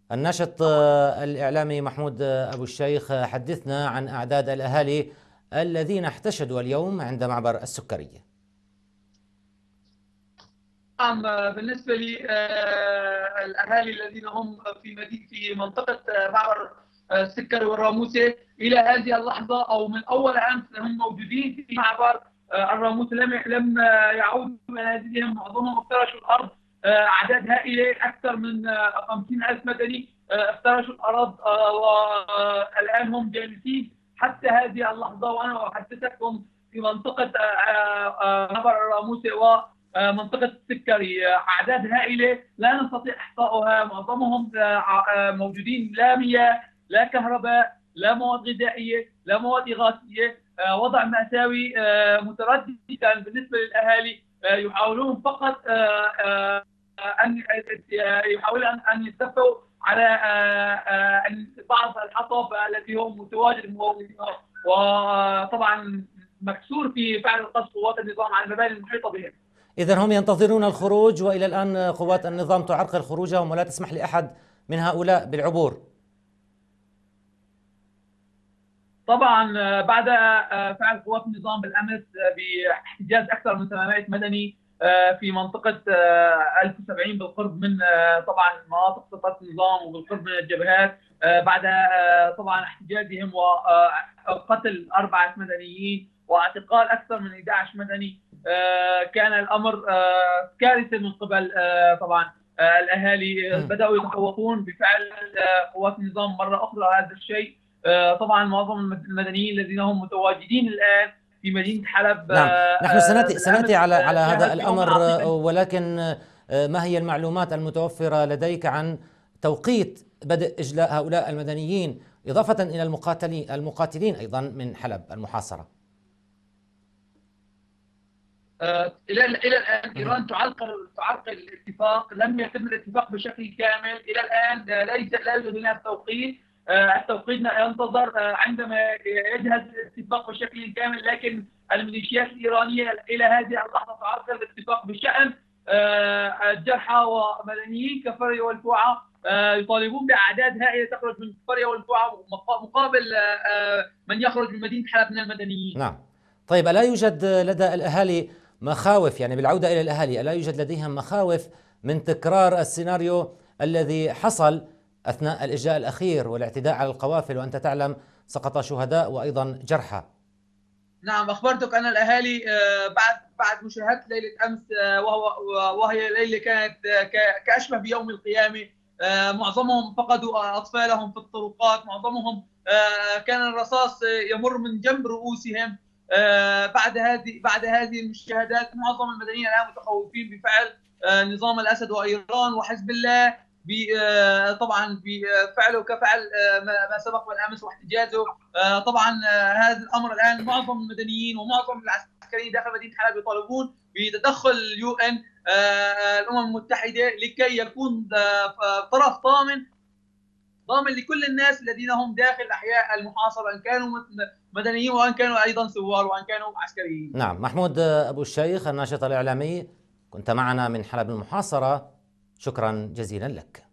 الناشط الإعلامي محمود أبو الشيخ، حدثنا عن أعداد الأهالي الذين احتشدوا اليوم عند معبر السكرية. نعم، بالنسبة للأهالي الذين هم في منطقة معبر السكري والراموسة إلى هذه اللحظة أو من أول أمس هم موجودين في معبر الراموسة، لم يعودوا منازلهم، معظمهم افترشوا الأرض. أعداد هائلة، أكثر من 50,000 مدني افترشوا الأرض، والآن هم جالسين حتى هذه اللحظة وأنا أحدثكم في منطقة معبر الراموسة منطقة السكري. أعداد هائلة لا نستطيع إحصاؤها، معظمهم موجودين لا مياه لا كهرباء لا مواد غذائية لا مواد إغاثية. وضع مأساوي مترددا بالنسبة للأهالي. يحاولون فقط أن يحاولون أن يتفقوا على بعض الحطب التي هو متواجد، وطبعا مكسور في فعل القصف قوات النظام على المباني المحيطة بهم. إذن هم ينتظرون الخروج، وإلى الآن قوات النظام تعرقل خروجهم ولا تسمح لأحد من هؤلاء بالعبور. طبعا بعد فعل قوات النظام بالامس باحتجاز اكثر من 800 مدني في منطقه 1070 بالقرب من طبعا مناطق سلطات النظام وبالقرب من الجبهات، بعد طبعا احتجازهم وقتل 4 مدنيين واعتقال اكثر من 11 مدني. كان الامر كارثه من قبل طبعا الاهالي. بداوا يتخوفون بفعل قوات النظام مره اخرى هذا الشيء. طبعا معظم المدنيين الذين هم متواجدين الآن في مدينة حلب نعم، نحن سنأتي على هذا الأمر، عاصفا. ولكن ما هي المعلومات المتوفرة لديك عن توقيت بدء إجلاء هؤلاء المدنيين، إضافة إلى المقاتلين أيضا من حلب المحاصرة؟ الى الان ايران تعرقل الاتفاق، لم يتم الاتفاق بشكل كامل الى الان. لا يوجد هناك توقيت. التوقيت ينتظر عندما يجهز الاتفاق بشكل كامل، لكن الميليشيات الايرانيه الى هذه اللحظه تعرقل الاتفاق بشان الجرحى ومدنيين كفريا والفوعه. يطالبون باعداد هائله تخرج من كفريا والفوعه مقابل من يخرج من مدينه حلب من المدنيين. نعم. طيب، ألا يوجد لدى الأهالي مخاوف، يعني بالعودة إلى الأهالي، ألا يوجد لديهم مخاوف من تكرار السيناريو الذي حصل أثناء الإجلاء الأخير والاعتداء على القوافل، وأنت تعلم سقط شهداء وأيضا جرحى؟ نعم، أخبرتك أن الأهالي بعد مشاهدة ليلة أمس، وهي ليلة كانت كأشبه بيوم القيامة. معظمهم فقدوا أطفالهم في الطرقات، معظمهم كان الرصاص يمر من جنب رؤوسهم. بعد هذه المشاهدات معظم المدنيين الآن متخوفين بفعل نظام الأسد وإيران وحزب الله، طبعا بفعله كفعل ما سبق بالامس واحتجازه. طبعا هذا الامر الان معظم المدنيين ومعظم العسكريين داخل مدينه حلب يطالبون بتدخل اليو ان الامم المتحده لكي يكون طرف ضامن لكل الناس الذين هم داخل احياء المحاصره، ان كانوا مدنيين وان كانوا ايضا ثوار وان كانوا عسكريين. نعم، محمود أبو الشيخ الناشط الإعلامي، كنت معنا من حلب المحاصرة، شكرا جزيلا لك.